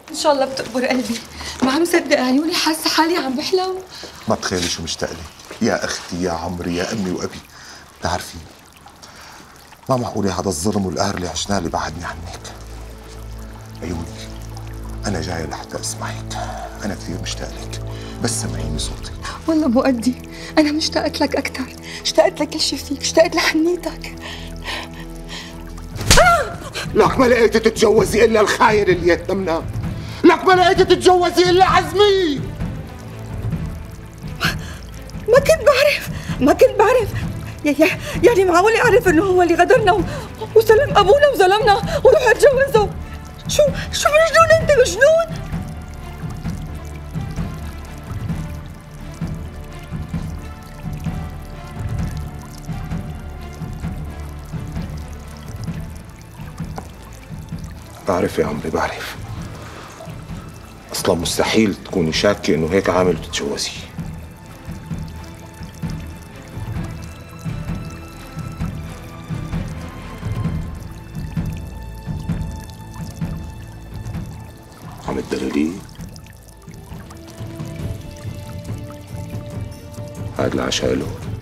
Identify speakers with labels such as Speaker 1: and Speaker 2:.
Speaker 1: ان شاء الله بتقبر قلبي. ما عم صدق عيوني، حاسه حالي عم بحلم.
Speaker 2: ما تخيلي شو مشتاق لك يا اختي يا عمري يا امي وابي. بتعرفي ما معقوله هذا الظلم والقهر اللي عشناه اللي بعدني عنك. عيوني انا جاي لحتى اسمعك، انا كثير مشتاق لك، بس سمعيني صوتي.
Speaker 1: والله مؤدي انا مشتاقت لك اكثر، اشتقت لكل شيء فيك، اشتقت لحنيتك.
Speaker 2: لك ما لقيتي تتجوزي الا الخاين اللي يتمنى، لك ما لقيتي تتجوزي الا عزمي.
Speaker 1: ما كنت بعرف يعني معقول اعرف انه هو اللي غدرنا وسلم ابونا وظلمنا وروح اتجوزه؟ شو مجنون انت مجنون؟
Speaker 2: بعرف يا عمري بعرف، اصلا مستحيل تكوني شاكه انه هيك عامل وتتجوزي. عم تدللي؟ هاد العشاء له.